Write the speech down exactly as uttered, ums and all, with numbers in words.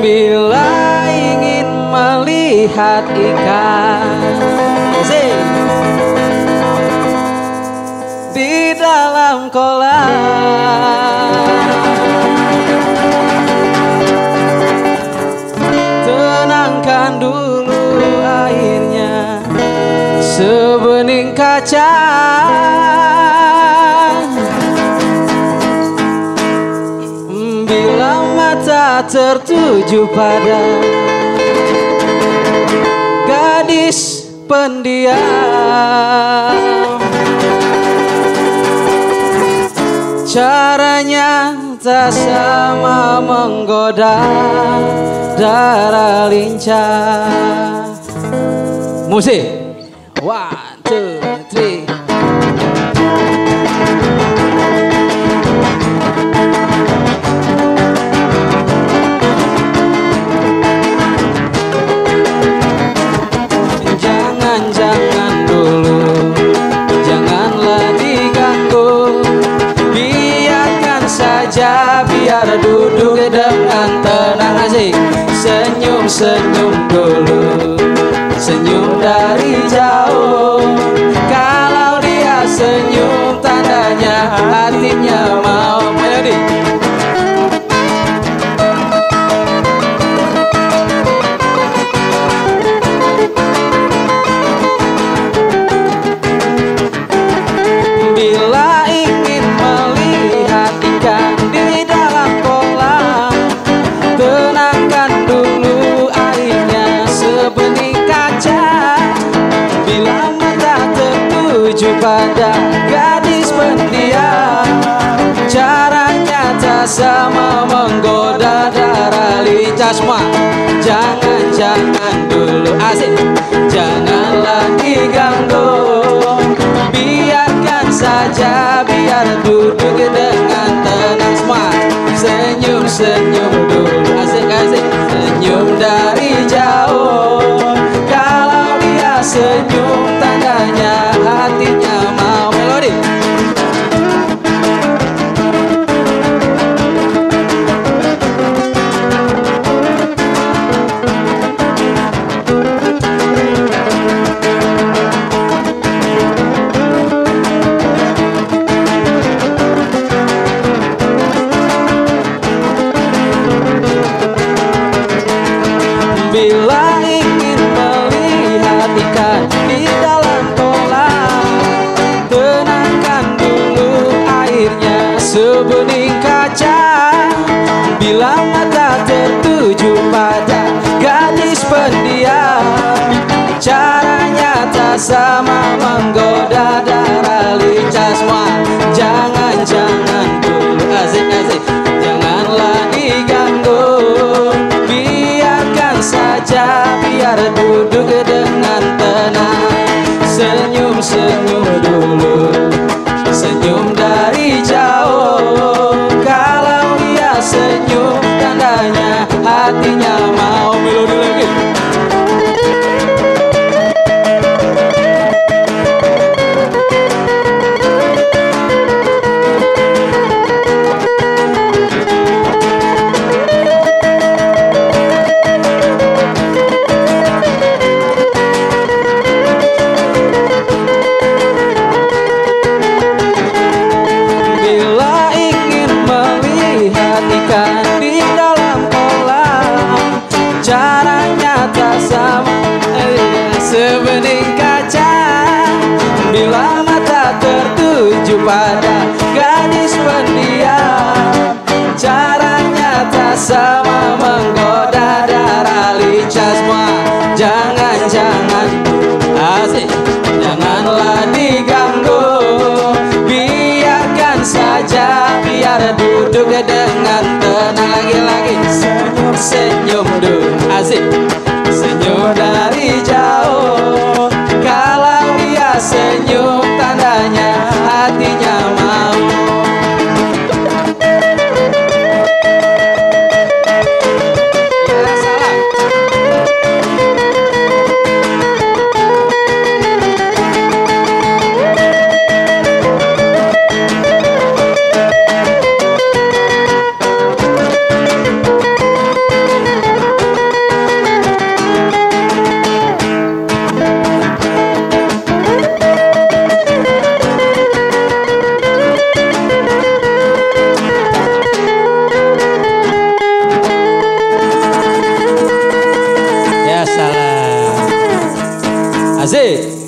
Bila ingin melihat ikan di dalam kolam, tenangkan dulu airnya sebening kaca. Bila mata tertuju pada gadis pendiam, caranya tak sama menggoda darah lincah. Musik, one, two, three. Jangan-jangan dulu, janganlah diganggu, biarkan saja, biar duduk dengan tenang. Asik, senyum-senyum dulu, senyum dari jauh. Kalau dia senyum, tandanya hatinya mau. Melodi. Bila ingin melihat ikan di dalam kolam, tenangkan dulu airnya sebening kaca. Bila mata tertuju pada gadis pendiam, caranya tak sama menggoda darah lincah. Semua jangan-jangan dulu, asik, janganlah diganggu, biarkan saja, biar duduk dengan tenang. Semua senyum-senyum dulu, asik-asik, senyum dari jauh. Kalau dia senyum, tandanya hatinya mau. Melodi. Bila ingin melihat ikan di dalam kolam, tenangkan dulu airnya sebening kaca. Bila mata tertuju pada gadis pendiam, caranya tak sama menggoda darah lincah. Semua jangan-jangan dulu, asik-asik, janganlah diganggu, biarkan saja, biar duduk dengan tenang. Senyum-senyum dulu, senyum dari jauh. Kalau dia senyum, tandanya hatinya mau. Melodi lagi. Asik.